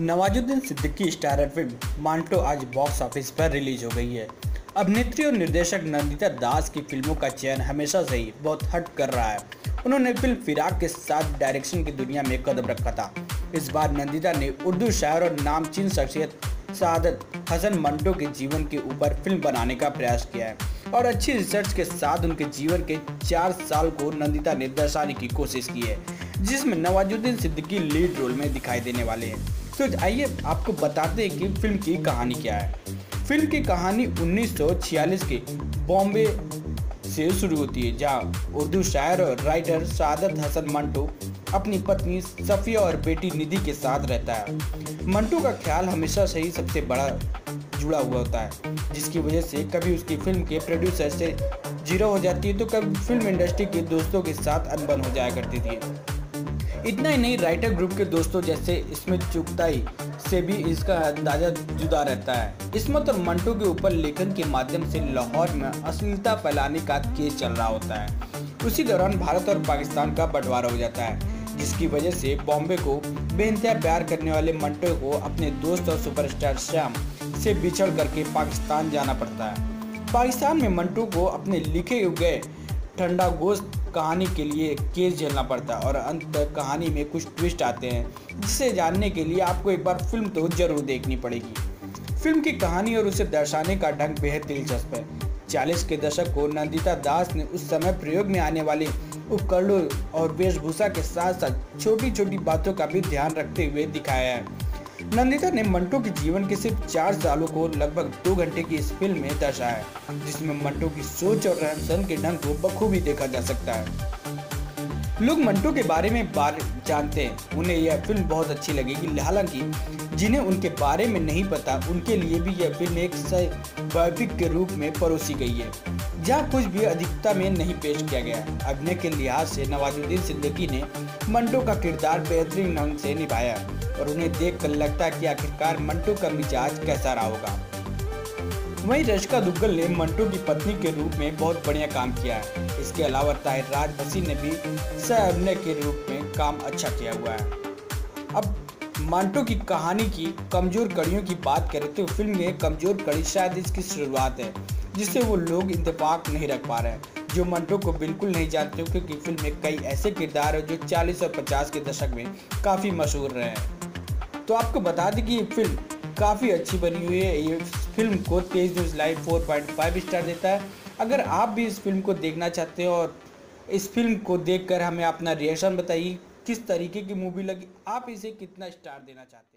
Nawazuddin Siddiqui starrer film Manto आज box office पर release हो गई है। अभिनेत्री और निर्देशक नंदिता दास की फिल्मों का चयन हमेशा से ही बहुत हट कर रहा है। उन्होंने फिल्म फिराक के साथ डायरेक्शन की दुनिया में कदम रखा था। इस बार नंदिता ने उर्दू शायर और नामचीन शख्सियत सादत हसन मंटो के जीवन के ऊपर फिल्म बनाने का प्रयास किया है और अच्छी रिसर्च के साथ उनके जीवन के 4 साल को नंदिता ने दर्शाने की कोशिश की है, जिसमें नवाजुद्दीन सिद्दीकी लीड रोल में दिखाई देने वाले हैं। तो आइए आपको बताते हैं कि फिल्म की कहानी क्या है। फिल्म की कहानी 1946 के बॉम्बे से शुरू होती है, जहां उर्दू शायर और राइटर सादत हसन मंटो अपनी पत्नी सफिया और बेटी निधि के साथ रहता है। मंटो का ख्याल हमेशा से ही सबसे बड़ा जुड़ा हुआ होता है, जिसकी वजह से कभी उसकी फिल्म के प्रोड्यूसर से जीरो हो जाती है तो कभी फिल्म इंडस्ट्री के दोस्तों के साथ अनबन हो जाया करती थी। इतना ही नहीं, राइटर ग्रुप के दोस्तों जैसे स्मिथ चुगताई से भी इसका अंदाजा जुदा रहता है। इस्मत और मंटो के ऊपर लेखन के माध्यम से लाहौर में अश्लीलता फैलाने का केस चल रहा होता है। उसी दौरान भारत और पाकिस्तान का बंटवारा हो जाता है, जिसकी वजह से बॉम्बे को बेइंतहा प्यार करने वाले मंटो को अपने दोस्त और सुपरस्टार श्याम से बिछड़ करके पाकिस्तान जाना पड़ता है। पाकिस्तान में मंटो को अपने लिखे गए ठंडा गोश्त कहानी के लिए केस झेलना पड़ता है और अंत तक कहानी में कुछ ट्विस्ट आते हैं, जिसे जानने के लिए आपको एक बार फिल्म तो जरूर देखनी पड़ेगी। फिल्म की कहानी और उसे दर्शाने का ढंग बेहद दिलचस्प है। 40 के दशक को नंदिता दास ने उस समय प्रयोग में आने वाले उपकरणों और वेशभूषा के साथ साथ छोटी छोटी बातों का भी ध्यान रखते हुए दिखाया है। नंदिता ने मंटो के जीवन के सिर्फ 4 सालों को लगभग 2 घंटे की इस फिल्म में दर्शाया है, जिसमें मंटो की सोच और रहन सहन के ढंग को बखूबी देखा जा सकता है। लोग मंटो के बारे में जानते हैं, उन्हें यह फिल्म बहुत अच्छी लगेगी। हालांकि जिन्हें उनके बारे में नहीं पता, उनके लिए भी यह फिल्म एक बायोपिक के रूप में परोसी गई है, जहां कुछ भी अधिकता में नहीं पेश किया गया। अभिनय के लिहाज से नवाजुद्दीन सिद्दीकी ने मंटो का किरदार बेहतरीन ढंग से निभाया और उन्हें देखकर लगता है कि आखिरकार मंटो का मिजाज कैसा रहा होगा। वहीं रश्का दुग्गल ने मंटो की पत्नी के रूप में बहुत बढ़िया काम किया है। इसके अलावा ताहिर राज बसी ने भी सह अभिनय के रूप में काम अच्छा किया हुआ है। अब मंटो की कहानी की कमजोर कड़ियों की बात करें तो फिल्म में कमजोर कड़ी शायद इसकी शुरुआत है, जिससे वो लोग इत्तेफाक नहीं रख पा रहे हैं जो मंटो को बिल्कुल नहीं जानते, क्योंकि फिल्म में कई ऐसे किरदार हैं जो 40 और 50 के दशक में काफ़ी मशहूर रहे हैं। तो आपको बता दें कि ये फिल्म काफ़ी अच्छी बनी हुई है। ये फिल्म को तेज न्यूज़ लाइव 4.5 स्टार देता है। अगर आप भी इस फिल्म को देखना चाहते हो और इस फिल्म को देखकर हमें अपना रिएक्शन बताइए, किस तरीके की मूवी लगी, आप इसे कितना स्टार देना चाहते हैं।